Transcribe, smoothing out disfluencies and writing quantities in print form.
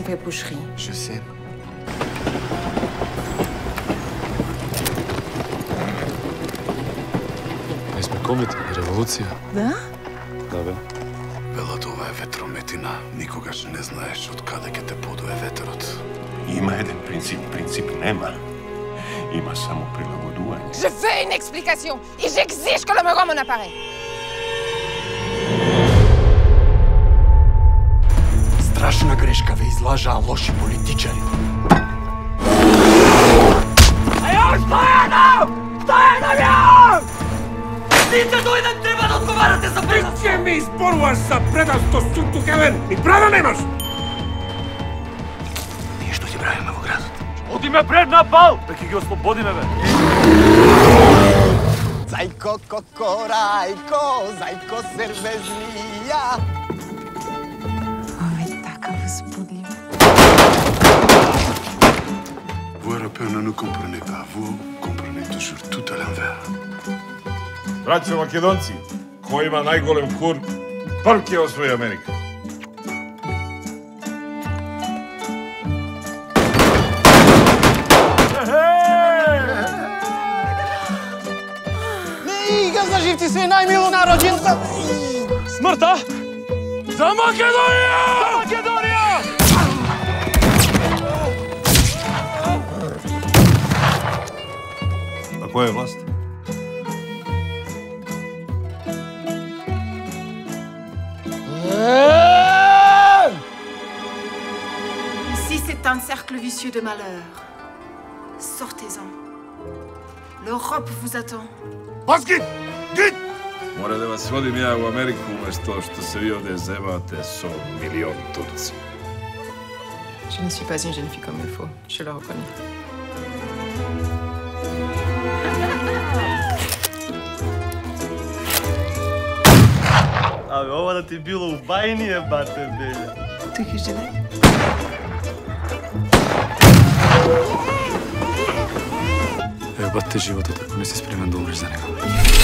si fait boucherie. Je sais. Mi smo kometi, revolucija. Da? Da, be. Велат, ова е ветрометина. Никогаш не знаеш од каде ќе те подуе ветерот. Има еден принцип нема. Има само прилагодување. Je veux une explication et j'exige que l'on me rende mon appareil. Страшна грешка ве излажаа лоши политичари. Ео, Стојанов ја! Сите дојдат, треба да одговарате за предавство! Ќе ми изборуваш за предавство, сунту Хелен, и права немаш! Ние што ќе правиме во градот? Оди ме пред на пал, да ќе ги ослободиме, бе! Зајко кокорајко, зајко сервезлија. Ова е така возбудлив. Vous Européens ne nous comprenez pas. Vous comprenez toujours tout à l'envers. Браќа македонци, кој има најголем кур, прв ќе освои Америка. Ига за живци се најмило народенца. Смртта? За Македонија! За Македонија! А која е власт? Ici, c'est un cercle vicieux de malheur. Sortez-en. L'Europe vous attend. Баскит! Гит! Мора да вас водим ја во Америку, уместо што се ви овде земате со милион турци. Je ne suis pas une jeune fille comme il faut, je le reconnais. Абе, ова да ти било у бајни, бате, белја. Tu que je l'ai. Ево бате животот, ако не си спремен да умреш за него.